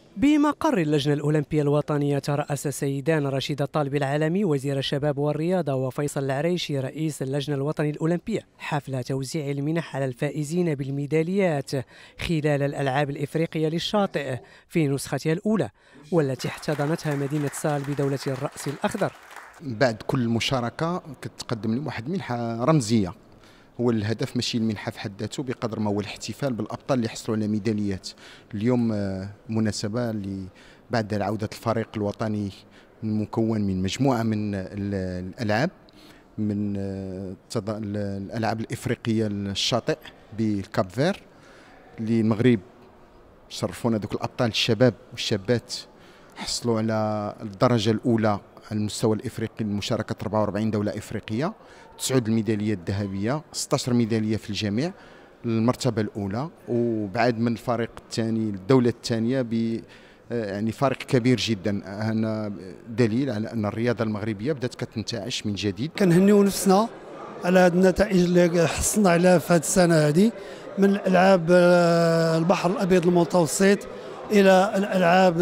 بمقر اللجنة الأولمبية الوطنية ترأس السيدان رشيد الطالب العالمي وزير الشباب والرياضة وفيصل العريشي رئيس اللجنة الوطنية الأولمبية حفل توزيع المنح على الفائزين بالميداليات خلال الألعاب الإفريقية للشاطئ في نسختها الأولى والتي احتضنتها مدينة سال بدولة الرأس الأخضر. بعد كل مشاركة كتقدم لهم واحد منحة رمزية. هو الهدف ماشي المنحة في حد ذاته بقدر ما هو الاحتفال بالأبطال اللي حصلوا على ميداليات. اليوم مناسبة اللي بعد عودة الفريق الوطني المكون من مجموعة من الألعاب من الألعاب الإفريقية الشاطئ بالكاب فير اللي المغرب شرفونا. ذوك الأبطال الشباب والشابات حصلوا على الدرجة الأولى على المستوى الإفريقي لمشاركة 44 دولة إفريقية، 9 الميداليات الذهبية، 16 ميدالية في الجميع المرتبة الأولى. وبعد من الفريق الثاني الدولة الثانية يعني فرق كبير جدا. هنا دليل على أن الرياضة المغربية بدأت كتنتعش من جديد. كنهنيو نفسنا على هذه النتائج اللي حصلنا عليها في هذه السنة هذه، من الألعاب البحر الأبيض المتوسط إلى الألعاب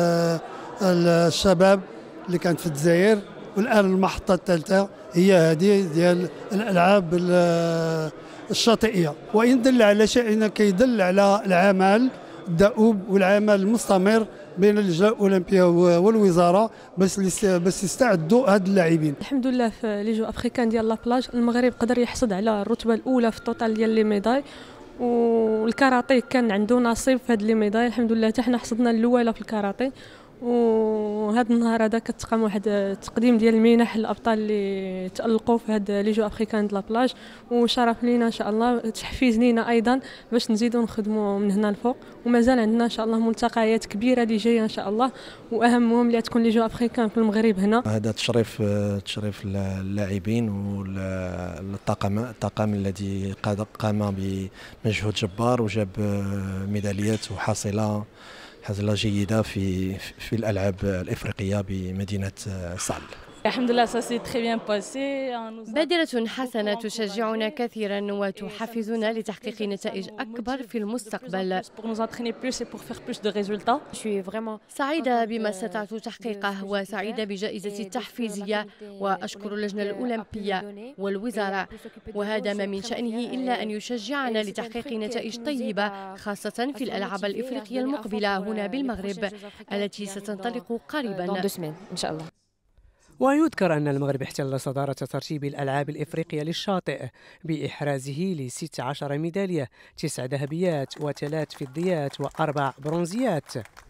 الشباب اللي كانت في الجزائر، والآن المحطة الثالثة هي هذه ديال الألعاب الشاطئية. وإن دل على شيء كيدل على العمل الدؤوب والعمل المستمر بين اللجنة الأولمبية والوزارة باش يستعدوا هاد اللاعبين. الحمد لله في لي جو افريكان ديال لابلاج المغرب قدر يحصد على الرتبة الأولى في التوتال ديال لي ميداي، والكاراتيه كان عنده نصيب في هاد لي ميداي. الحمد لله حتى حنا حصدنا الأولى في الكاراتيه. وهذا النهار هذا كتقام واحد التقديم ديال المنح للابطال اللي تالقوا في هاد لي جو افريكان د لابلاج، وشرف لينا ان شاء الله، تحفيز لينا ايضا باش نزيدوا نخدموا من هنا الفوق. ومازال عندنا ان شاء الله ملتقيات كبيره اللي جايه ان شاء الله، واهمهم اللي تكون لي جو افريكان في المغرب هنا. هذا تشريف اللاعبين والطاقم الذي قام بمجهود جبار وجاب ميداليات وحاصله جيدة في الألعاب الإفريقية بمدينة سال. الحمد لله ça s'est très bien passé. بادرة حسنة تشجعنا كثيرا وتحفزنا لتحقيق نتائج أكبر في المستقبل. سعيدة بما استطعت تحقيقه وسعيدة بجائزة التحفيزية، وأشكر اللجنة الأولمبية والوزارة، وهذا ما من شأنه إلا أن يشجعنا لتحقيق نتائج طيبة خاصة في الألعاب الإفريقية المقبلة هنا بالمغرب التي ستنطلق قريبا إن شاء الله. ويذكر أن المغرب احتل صدارة ترتيب الألعاب الإفريقية للشاطئ بإحرازه ل 16 ميدالية، 9 ذهبيات و3 فضيات و4 برونزيات.